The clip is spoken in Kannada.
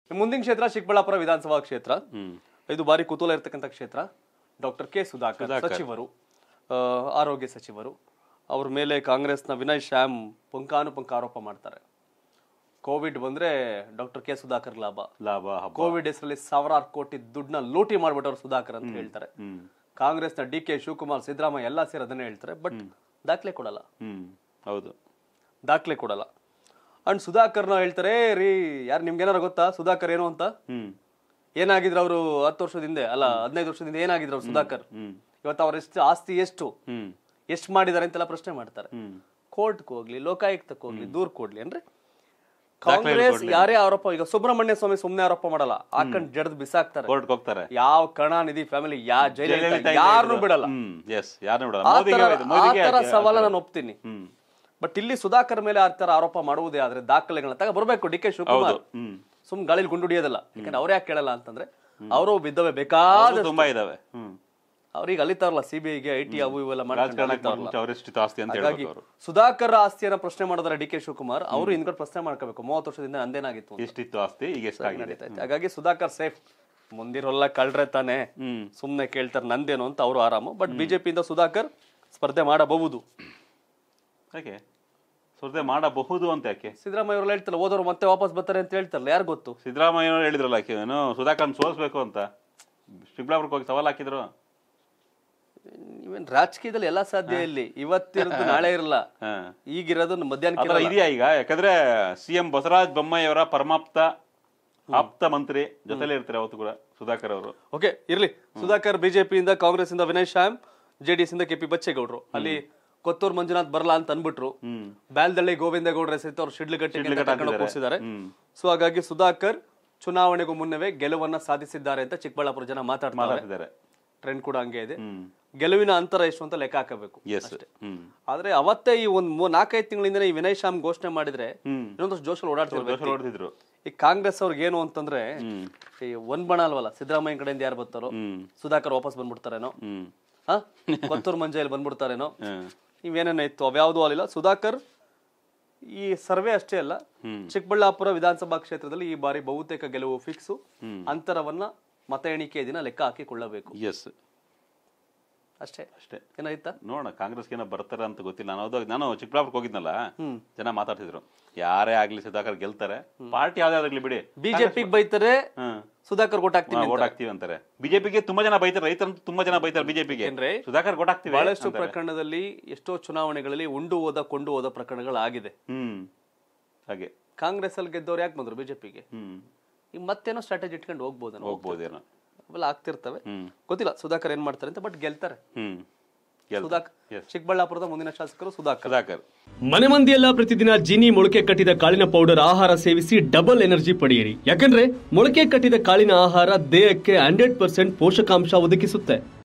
ಮುಂದಿನ ಕ್ಷೇತ್ರ ಚಿಕ್ಕಬಳ್ಳಾಪುರ ವಿಧಾನಸಭಾ ಕ್ಷೇತ್ರ. ಇದು ಬಾರಿ ಕುತೂಹಲ ಇರತಕ್ಕಂಥ ಕ್ಷೇತ್ರ. ಡಾಕ್ಟರ್ ಕೆ ಸುಧಾಕರ್ ಸಚಿವರು, ಆರೋಗ್ಯ ಸಚಿವರು, ಅವ್ರ ಮೇಲೆ ಕಾಂಗ್ರೆಸ್ನ ವಿನಯ್ ಶ್ಯಾಮ್ ಪಂಕಾನುಪಂಕ ಆರೋಪ ಮಾಡ್ತಾರೆ. ಕೋವಿಡ್ ಬಂದ್ರೆ ಡಾಕ್ಟರ್ ಕೆ ಸುಧಾಕರ್ ಲಾಭ, ಕೋವಿಡ್ ಹೆಸರಲ್ಲಿ ಸಾವಿರಾರು ಕೋಟಿ ದುಡ್ಡನ್ನ ಲೂಟಿ ಮಾಡ್ಬಿಟ್ಟವ್ರು ಸುಧಾಕರ್ ಅಂತ ಹೇಳ್ತಾರೆ. ಕಾಂಗ್ರೆಸ್ನ ಡಿ ಕೆ ಶಿವಕುಮಾರ್, ಸಿದ್ದರಾಮಯ್ಯ ಎಲ್ಲ ಸೇರಿ ಅದನ್ನೇ ಹೇಳ್ತಾರೆ. ಬಟ್ ದಾಖಲೆ ಕೊಡಲ್ಲ. ಹೌದು, ದಾಖಲೆ ಕೊಡಲ್ಲ. ಅಂಡ್ ಸುಧಾಕರ್ನ ಹೇಳ್ತಾರೆ, ರೀ ಯಾರು ನಿಮ್ಗೇನಾರ ಗೊತ್ತಾ ಸುಧಾಕರ್ ಏನು ಅಂತ? ಏನಾಗಿದ್ರು ಅವರು 10 ವರ್ಷದ ಹಿಂದೆ, ಅಲ್ಲ 15 ವರ್ಷದ ಹಿಂದೆ ಏನಾಗಿದ್ರು ಅವ್ರು ಸುಧಾಕರ್? ಇವತ್ತು ಅವ್ರ ಆಸ್ತಿ ಎಷ್ಟು ಮಾಡಿದಾರೆ ಅಂತೆಲ್ಲ ಪ್ರಶ್ನೆ ಮಾಡ್ತಾರೆ. ಕೋರ್ಟ್ಗೆ ಹೋಗ್ಲಿ, ಲೋಕಾಯುಕ್ತಕ್ಕೆ ಹೋಗ್ಲಿ, ದೂರ್ ಕೊಡ್ಲಿ ಅಂದ್ರೆ ಕಾಂಗ್ರೆಸ್ ಯಾರೇ ಆರೋಪ, ಈಗ ಸುಬ್ರಹ್ಮಣ್ಯ ಸ್ವಾಮಿ ಸುಮ್ನೆ ಆರೋಪ ಮಾಡಲ್ಲ, ಹಾಕೊಂಡ್ ಜಡ್ದು ಬಿಸಾಕ್ತಾರೆ, ಹೋಗ್ತಾರೆ. ಯಾವ ಕರುಣಾನಿಧಿ ಫ್ಯಾಮಿಲಿ, ಯಾರನ್ನು ಬಿಡಲ್ಲ. ಆತರ ಸವಾಲ ನಾನು ಒಪ್ತೀನಿ. ಬಟ್ ಇಲ್ಲಿ ಸುಧಾಕರ್ ಮೇಲೆ ಆತರ ಆರೋಪ ಮಾಡುವುದೇ ಆದ್ರೆ ದಾಖಲೆಗಳನ್ನ ತಗ ಬರ್ಬೇಕು. ಡಿ ಕೆ ಶಿವಕುಮಾರ್ ಸುಮ್ ಗಾಳಿಲಿ ಗುಂಡುಡಿಯೋದಲ್ಲ. ಯಾಕಂದ್ರೆ ಅವ್ರು ಯಾಕೆ ಕೇಳಲ್ಲ ಅಂತಂದ್ರೆ ಅವರು ಬಿದ್ದವೆ ಬೇಕಾದ ತುಂಬಾ ಇದಾವೆ. ಅವ್ರಿಗೆ ಅಲಿತಾರಲ್ಲ ಸಿಬಿಐಗೆ, ಐಟಿ ಅವು ಇವೆಲ್ಲ ಹಾಗಾಗಿ ಸುಧಾಕರ್ ಆಸ್ತಿಯನ್ನ ಪ್ರಶ್ನೆ ಮಾಡಿದಾರೆ ಡಿ ಕೆ ಶಿವಕುಮಾರ್. ಅವರು ಹಿಂದ್ಗಡೆ ಪ್ರಶ್ನೆ ಮಾಡ್ಕೋಬೇಕು, 30 ವರ್ಷದಿಂದ ನಂದೇನಾಗಿತ್ತು, ಎಷ್ಟಿತ್ತು ಆಸ್ತಿ, ಈಗ ಹಾಗಾಗಿ ಸುಧಾಕರ್ ಸೇಫ್. ಮುಂದಿರೋಲ್ಲ ಕಳ್ರೆ ತಾನೆ, ಸುಮ್ನೆ ಕೇಳ್ತಾರೆ ನಂದೇನು ಅಂತ ಅವರು ಆರಾಮು. ಬಟ್ ಬಿಜೆಪಿಯಿಂದ ಸುಧಾಕರ್ ಸ್ಪರ್ಧೆ ಮಾಡಬಹುದು. ಯಾಕೆ ಸ್ಪರ್ಧೆ ಮಾಡಬಹುದು ಅಂತ? ಯಾಕೆ ಸಿದ್ದರಾಮಯ್ಯ ಅವ್ರು ಹೇಳ್ತಾರೆ ಹೋದವ್ರು ಮತ್ತೆ ವಾಪಸ್ ಬರ್ತಾರೆ ಅಂತ ಹೇಳ್ತಾರಲ್ಲ, ಯಾರು ಗೊತ್ತು? ಸಿದ್ದರಾಮಯ್ಯ ಅವರು ಹೇಳಿದ್ರಲ್ಲ ಸುಧಾಕರ್ ಸೋಲ್ಸ್ಬೇಕು ಅಂತ, ಚಿಕ್ಕಬಳ್ಳಾಪುರಕ್ಕೆ ಹೋಗಿ ಸವಾಲ್ ಹಾಕಿದ್ರು. ಇವನ್ ರಾಜಕೀಯದಲ್ಲಿ ಎಲ್ಲಾ ಸಾಧ್ಯ. ಇಲ್ಲಿ ಇವತ್ತಿರೋದು ನಾಳೆ ಇರಲ್ಲ, ಈಗಿರೋದು ಮಧ್ಯಾಹ್ನ ಇದೆಯಾ ಈಗ? ಯಾಕಂದ್ರೆ ಸಿಎಂ ಬಸವರಾಜ ಬೊಮ್ಮಾಯಿ ಅವರ ಆಪ್ತ ಮಂತ್ರಿ ಜೊತೆಲೇ ಇರ್ತಾರೆ ಅವತ್ತು ಕೂಡ ಸುಧಾಕರ್ ಅವರು. ಓಕೆ ಇರ್ಲಿ. ಸುಧಾಕರ್ ಬಿಜೆಪಿಯಿಂದ, ಕಾಂಗ್ರೆಸ್ ಇಂದ ವಿನಯ್ ಶ್ಯಾಮ್, ಜೆಡಿಎಸ್ ಇಂದ ಕೆಪಿ ಬಚ್ಚೇಗೌಡರು. ಅಲ್ಲಿ ಕೊತ್ತೂರು ಮಂಜುನಾಥ್ ಬರಲ್ಲ ಅಂತ ಅನ್ಬಿಟ್ರು. ಬ್ಯಾಲ್ದಳ್ಳಿ ಗೋವಿಂದ ಗೌಡ್ರ ಸಹಿತ ಅವ್ರು ಶಿಡ್ಲಘಟ್ಟ ಕೂರಿಸಿದ್ದಾರೆ. ಸೊ ಹಾಗಾಗಿ ಸುಧಾಕರ್ ಚುನಾವಣೆಗೂ ಮುನ್ನವೇ ಗೆಲುವನ್ನ ಸಾಧಿಸಿದ್ದಾರೆ ಅಂತ ಚಿಕ್ಕಬಳ್ಳಾಪುರ ಜನ ಮಾತಾಡ್ತಿದ್ದಾರೆ. ಟ್ರೆಂಡ್ ಕೂಡ ಹಂಗೆ ಇದೆ. ಗೆಲುವಿನ ಅಂತರ ಎಷ್ಟು ಅಂತ ಲೆಕ್ಕ ಹಾಕಬೇಕು. ಆದ್ರೆ ಅವತ್ತೇ ಈ ಒಂದ್ 4-5 ತಿಂಗಳಿಂದ ಈ ವಿನಯ್ ಶ್ಯಾಮ್ ಘೋಷಣೆ ಮಾಡಿದ್ರೆ ಇನ್ನೊಂದಷ್ಟು ಜೋಶಲ್ಲಿ ಓಡಾಡ್ತಿದ್ರು. ಈ ಕಾಂಗ್ರೆಸ್ ಅವ್ರಿಗೆ ಏನು ಅಂತಂದ್ರೆ ಈ ಒಂದ್ ಬಣ ಅಲ್ವಲ್ಲ, ಸಿದ್ದರಾಮಯ್ಯ ಕಡೆಯಿಂದ ಯಾರು ಬರ್ತಾರೋ ಸುಧಾಕರ್ ವಾಪಸ್ ಬಂದ್ಬಿಡ್ತಾರೇನೋ, ಕೊತ್ತೂರು ಮಂಜಾಯಲ್ಲಿ ಬಂದ್ಬಿಡ್ತಾರೇನೋ, ಇವೇನೇನೋ ಇತ್ತು ಅವ್ಯಾವುದೂ ಅಲ್ಲಿಲ್ಲ. ಸುಧಾಕರ್ ಈ ಸರ್ವೆ ಅಷ್ಟೇ ಅಲ್ಲ, ಚಿಕ್ಕಬಳ್ಳಾಪುರ ವಿಧಾನಸಭಾ ಕ್ಷೇತ್ರದಲ್ಲಿ ಈ ಬಾರಿ ಬಹುತೇಕ ಗೆಲುವು ಫಿಕ್ಸು. ಅಂತರವನ್ನ ಮತ ಎಣಿಕೆ ದಿನ ಲೆಕ್ಕ ಹಾಕಿಕೊಳ್ಳಬೇಕು. ಅಷ್ಟೇ ಏನಾಯ್ತಾ ನೋಡೋಣ. ಕಾಂಗ್ರೆಸ್ಗೆ ಏನೋ ಬರ್ತಾರ ಅಂತ ಗೊತ್ತಿಲ್ಲ. ನಾನು ಚಿಕ್ಕಬಳ್ಳಾಪುರಕ್ಕೆ ಹೋಗಿದ್ನಲ್ಲ, ಜನ ಮಾತಾಡ್ತಿದ್ರು ಯಾರೇ ಆಗ್ಲಿ ಸುಧಾಕರ್ ಗೆಲ್ತಾರೆ, ಪಾರ್ಟಿ ಯಾವ್ದಾಗ್ಲಿ ಬಿಡಿ. ಬಿಜೆಪಿಗೆ ಬೈತಾರೆ, ಸುಧಾಕರ್ ಓಟ್ ಹಾಕ್ತಿವಿ ಅಂತಾರೆ. ಬಿಜೆಪಿಗೆ ತುಂಬಾ ಜನ ಬೈತಾರೆ, ರೈತರಂತೂ ತುಂಬಾ ಜನ ಬೈತಾರೆ ಬಿಜೆಪಿಗೆ, ಸುಧಾಕರ್ ಓಟ್ ಹಾಕ್ತಿವಿ. ಬಹಳಷ್ಟು ಪ್ರಕರಣದಲ್ಲಿ ಎಷ್ಟೋ ಚುನಾವಣೆಗಳಲ್ಲಿ ಕೊಂಡು ಹೋದ ಪ್ರಕರಣಗಳಾಗಿದೆ. ಹಾಗೆ ಕಾಂಗ್ರೆಸ್ ಅಲ್ಲಿ ಗೆದ್ದವ್ರು ಯಾಕೆ ಬಂದ್ರು ಬಿಜೆಪಿಗೆ? ಈಗ ಮತ್ತೇನೋ ಸ್ಟ್ರಾಟಜಿ ಇಟ್ಕೊಂಡು ಹೋಗ್ಬೋದೇನೋ, ಅವೆಲ್ಲ ಆಗ್ತಿರ್ತವೆ. ಗೊತ್ತಿಲ್ಲ ಸುಧಾಕರ್ ಏನ್ ಮಾಡ್ತಾರೆ ಅಂತ. ಬಟ್ ಗೆಲ್ತಾರೆ. ಚಿಕ್ಕಬಳ್ಳಾಪುರದ ಮುಂದಿನ ಶಾಸಕರು ಸುಧಾಕರ್. ಮನೆ ಮಂದಿಯೆಲ್ಲ ಪ್ರತಿದಿನ ಜೀನಿ ಮೊಳಕೆ ಕಟ್ಟಿದ ಕಾಳಿನ ಪೌಡರ್ ಆಹಾರ ಸೇವಿಸಿ ಡಬಲ್ ಎನರ್ಜಿ ಪಡೆಯಿರಿ. ಯಾಕಂದ್ರೆ ಮೊಳಕೆ ಕಟ್ಟಿದ ಕಾಳಿನ ಆಹಾರ ದೇಹಕ್ಕೆ 100% ಪೋಷಕಾಂಶ ಒದಗಿಸುತ್ತೆ.